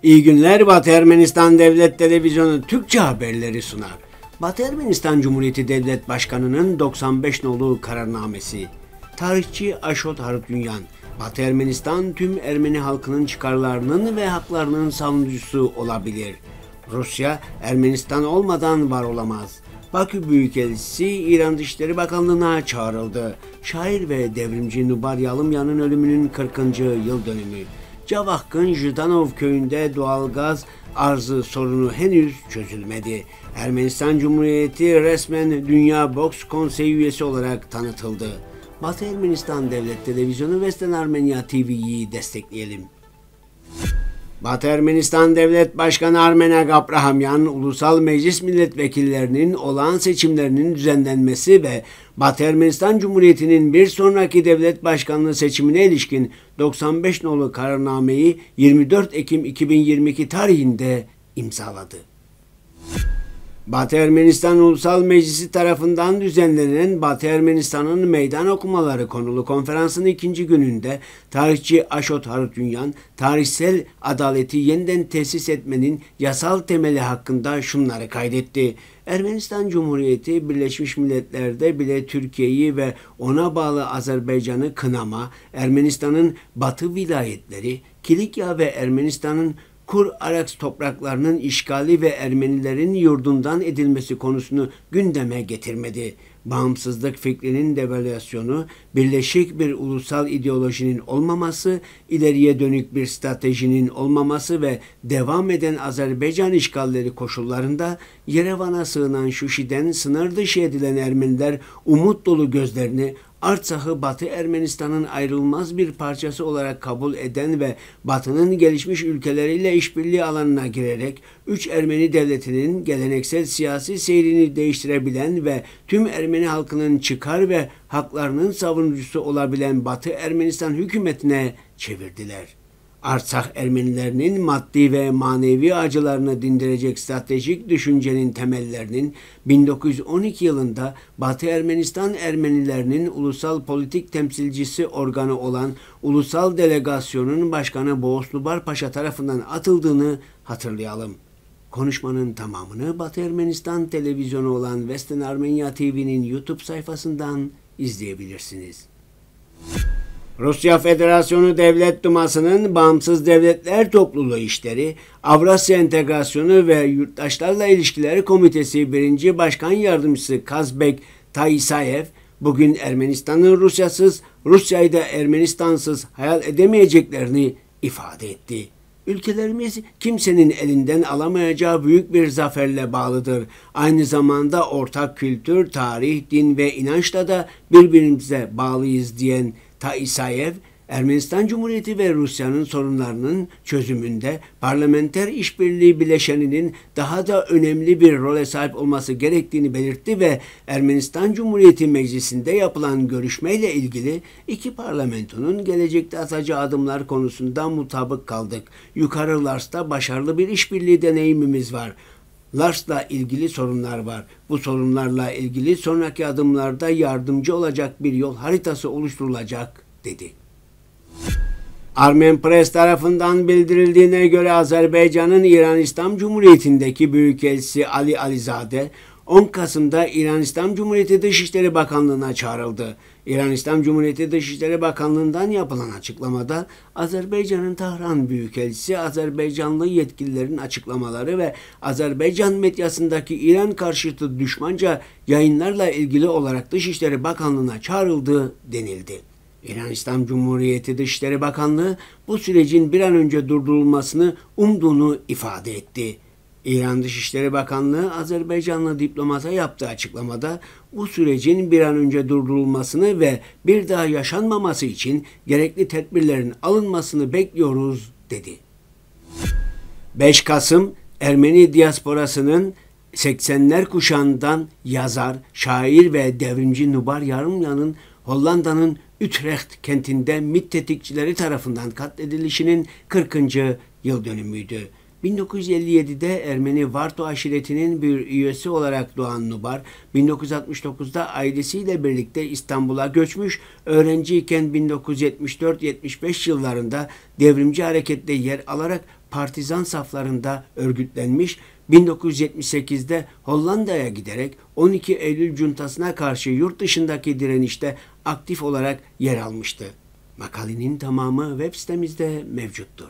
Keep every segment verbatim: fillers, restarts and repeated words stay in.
İyi günler, Batı Ermenistan Devlet Televizyonu Türkçe haberleri sunar. Batı Ermenistan Cumhuriyeti Devlet Başkanı'nın doksan beş nolu kararnamesi. Tarihçi Aşot Harutyunyan, Batı Ermenistan tüm Ermeni halkının çıkarlarının ve haklarının savunucusu olabilir. Rusya, Ermenistan olmadan var olamaz. Bakü Büyükelçisi İran Dışişleri Bakanlığı'na çağrıldı. Şair ve devrimci Nubar Yalımyan'ın ölümünün kırkıncı yıl dönümü. Cavahk'ın Jdanov köyünde doğalgaz arzı sorunu henüz çözülmedi. Ermenistan Cumhuriyeti resmen Dünya Boks Konseyi üyesi olarak tanıtıldı. Batı Ermenistan Devlet Televizyonu Western Armenia T V'yi destekleyelim. Batı Ermenistan Devlet Başkanı Armenak Abrahamyan, Ulusal Meclis Milletvekillerinin olağan seçimlerinin düzenlenmesi ve Batı Ermenistan Cumhuriyeti'nin bir sonraki devlet başkanlığı seçimine ilişkin doksan beş nolu kararnameyi yirmi dört Ekim iki bin yirmi iki tarihinde imzaladı. Batı Ermenistan Ulusal Meclisi tarafından düzenlenen Batı Ermenistan'ın meydan okumaları konulu konferansın ikinci gününde tarihçi Aşot Harutyunyan, tarihsel adaleti yeniden tesis etmenin yasal temeli hakkında şunları kaydetti. Ermenistan Cumhuriyeti Birleşmiş Milletler'de bile Türkiye'yi ve ona bağlı Azerbaycan'ı kınama, Ermenistan'ın batı vilayetleri, Kilikya ve Ermenistan'ın Kur-Araks topraklarının işgali ve Ermenilerin yurdundan edilmesi konusunu gündeme getirmedi. Bağımsızlık fikrinin devalüasyonu, birleşik bir ulusal ideolojinin olmaması, ileriye dönük bir stratejinin olmaması ve devam eden Azerbaycan işgalleri koşullarında Yerevan'a sığınan Şuşi'den sınır dışı edilen Ermeniler umut dolu gözlerini Artsak'ı Batı Ermenistan'ın ayrılmaz bir parçası olarak kabul eden ve Batı'nın gelişmiş ülkeleriyle işbirliği alanına girerek üç Ermeni devletinin geleneksel siyasi seyrini değiştirebilen ve tüm Ermeni halkının çıkar ve haklarının savunucusu olabilen Batı Ermenistan hükümetine çevirdiler. Artsakh Ermenilerinin maddi ve manevi acılarını dindirecek stratejik düşüncenin temellerinin bin dokuz yüz on iki yılında Batı Ermenistan Ermenilerinin ulusal politik temsilcisi organı olan Ulusal Delegasyon'un Başkanı Boğaz Nubar Paşa tarafından atıldığını hatırlayalım. Konuşmanın tamamını Batı Ermenistan televizyonu olan Western Armenia T V'nin YouTube sayfasından izleyebilirsiniz. Rusya Federasyonu Devlet Duması'nın Bağımsız Devletler Topluluğu İşleri, Avrasya Entegrasyonu ve Yurttaşlarla İlişkileri Komitesi birinci Başkan Yardımcısı Kazbek Taisayev, bugün Ermenistan'ın Rusyasız, Rusya'yı da Ermenistansız hayal edemeyeceklerini ifade etti. Ülkelerimiz kimsenin elinden alamayacağı büyük bir zaferle bağlıdır. Aynı zamanda ortak kültür, tarih, din ve inançla da birbirimize bağlıyız diyen Taisayev, Ermenistan Cumhuriyeti ve Rusya'nın sorunlarının çözümünde parlamenter işbirliği bileşeninin daha da önemli bir role sahip olması gerektiğini belirtti ve Ermenistan Cumhuriyeti Meclisi'nde yapılan görüşmeyle ilgili iki parlamentonun gelecekte atacağı adımlar konusunda mutabık kaldık. Yukarı Lars'ta başarılı bir işbirliği deneyimimiz var. Lars'la ilgili sorunlar var. Bu sorunlarla ilgili sonraki adımlarda yardımcı olacak bir yol haritası oluşturulacak, dedi. Armen Press tarafından bildirildiğine göre Azerbaycan'ın İran İslam Cumhuriyeti'ndeki Büyükelçisi Ali Alizade, on Kasım'da İran İslam Cumhuriyeti Dışişleri Bakanlığı'na çağrıldı. İran İslam Cumhuriyeti Dışişleri Bakanlığı'ndan yapılan açıklamada Azerbaycan'ın Tahran Büyükelçisi, Azerbaycanlı yetkililerin açıklamaları ve Azerbaycan medyasındaki İran karşıtı düşmanca yayınlarla ilgili olarak Dışişleri Bakanlığı'na çağrıldı denildi. İran İslam Cumhuriyeti Dışişleri Bakanlığı bu sürecin bir an önce durdurulmasını umduğunu ifade etti. İran Dışişleri Bakanlığı Azerbaycanlı diplomata yaptığı açıklamada bu sürecin bir an önce durdurulmasını ve bir daha yaşanmaması için gerekli tedbirlerin alınmasını bekliyoruz, dedi. beş Kasım Ermeni diasporasının seksenler kuşağından yazar, şair ve devrimci Nubar Yalımyan'ın Hollanda'nın Utrecht kentinde MİT tetikçileri tarafından katledilişinin kırkıncı yıl dönümüydü. bin dokuz yüz elli yedi'de Ermeni Varto aşiretinin bir üyesi olarak doğan Nubar, bin dokuz yüz altmış dokuz'da ailesiyle birlikte İstanbul'a göçmüş, öğrenciyken bin dokuz yüz yetmiş dört yetmiş beş yıllarında devrimci harekette yer alarak partizan saflarında örgütlenmiş, bin dokuz yüz yetmiş sekizde Hollanda'ya giderek on iki Eylül juntasına karşı yurt dışındaki direnişte aktif olarak yer almıştı. Makalenin tamamı web sitemizde mevcuttur.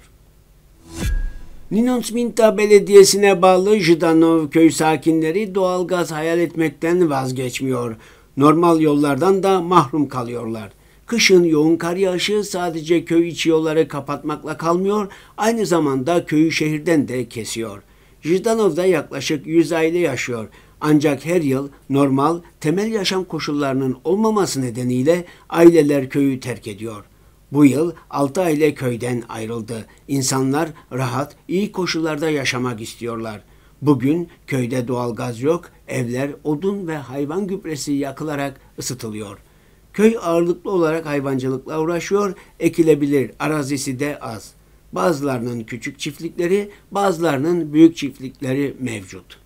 Ninonsminta Belediyesi'ne bağlı Jdanov köy sakinleri doğalgaz hayal etmekten vazgeçmiyor. Normal yollardan da mahrum kalıyorlar. Kışın yoğun kar yağışı sadece köy içi yolları kapatmakla kalmıyor, aynı zamanda köyü şehirden de kesiyor. Jdanov'da yaklaşık yüz aile yaşıyor. Ancak her yıl normal, temel yaşam koşullarının olmaması nedeniyle aileler köyü terk ediyor. Bu yıl altı aile köyden ayrıldı. İnsanlar rahat, iyi koşullarda yaşamak istiyorlar. Bugün köyde doğalgaz yok, evler odun ve hayvan gübresi yakılarak ısıtılıyor. Köy ağırlıklı olarak hayvancılıkla uğraşıyor, ekilebilir arazisi de az. Bazılarının küçük çiftlikleri, bazılarının büyük çiftlikleri mevcut.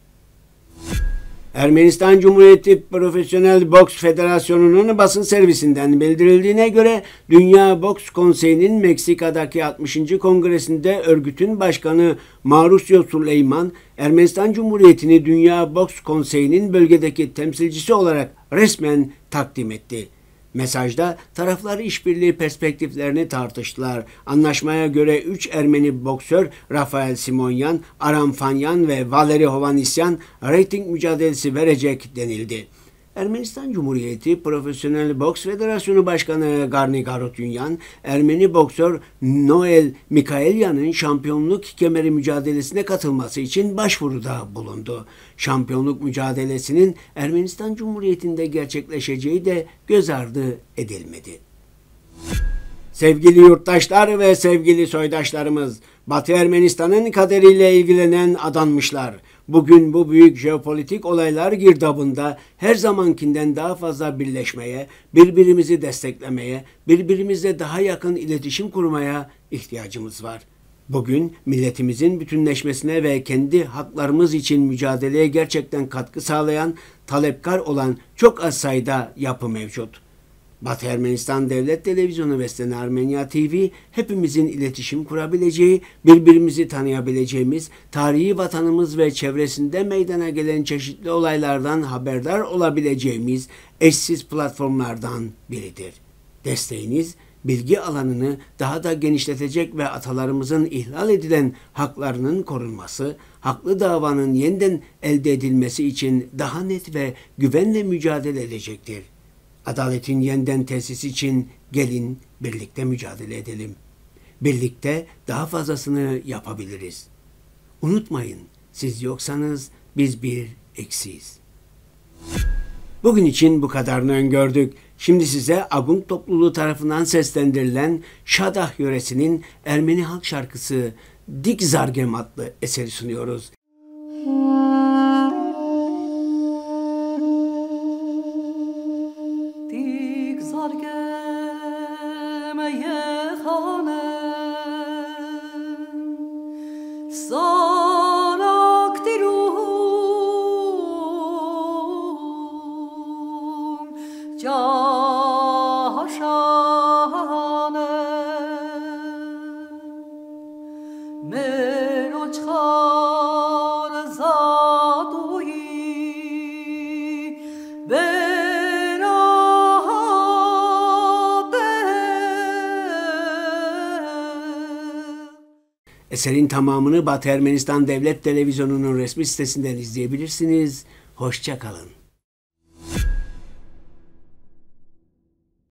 Ermenistan Cumhuriyeti Profesyonel Boks Federasyonu'nun basın servisinden bildirildiğine göre Dünya Boks Konseyi'nin Meksika'daki altmışıncı kongresinde örgütün başkanı Mauricio Süleyman, Ermenistan Cumhuriyeti'ni Dünya Boks Konseyi'nin bölgedeki temsilcisi olarak resmen takdim etti. Mesajda taraflar işbirliği perspektiflerini tartıştılar. Anlaşmaya göre üç Ermeni boksör Rafael Simonyan, Aram Fanyan ve Valeri Hovanesyan reyting mücadelesi verecek denildi. Ermenistan Cumhuriyeti Profesyonel Boks Federasyonu Başkanı Garni Garutyunyan, Ermeni boksör Noel Mikaelyan'ın şampiyonluk kemeri mücadelesine katılması için başvuruda bulundu. Şampiyonluk mücadelesinin Ermenistan Cumhuriyeti'nde gerçekleşeceği de göz ardı edilmedi. Sevgili yurttaşlar ve sevgili soydaşlarımız, Batı Ermenistan'ın kaderiyle ilgilenen adanmışlar. Bugün bu büyük jeopolitik olaylar girdabında her zamankinden daha fazla birleşmeye, birbirimizi desteklemeye, birbirimizle daha yakın iletişim kurmaya ihtiyacımız var. Bugün milletimizin bütünleşmesine ve kendi haklarımız için mücadeleye gerçekten katkı sağlayan, talepkar olan çok az sayıda yapı mevcut. Batı Ermenistan Devlet Televizyonu ve Stena Armenia T V hepimizin iletişim kurabileceği, birbirimizi tanıyabileceğimiz, tarihi vatanımız ve çevresinde meydana gelen çeşitli olaylardan haberdar olabileceğimiz eşsiz platformlardan biridir. Desteğiniz, bilgi alanını daha da genişletecek ve atalarımızın ihlal edilen haklarının korunması, haklı davanın yeniden elde edilmesi için daha net ve güvenle mücadele edecektir. Adaletin yeniden tesisi için gelin birlikte mücadele edelim. Birlikte daha fazlasını yapabiliriz. Unutmayın, siz yoksanız biz bir eksiyiz. Bugün için bu kadarını öngördük. Şimdi size Agung topluluğu tarafından seslendirilen Şadah yöresinin Ermeni halk şarkısı Dik Zargem adlı eseri sunuyoruz. Eserin tamamını Batı Ermenistan Devlet Televizyonu'nun resmi sitesinden izleyebilirsiniz. Hoşça kalın.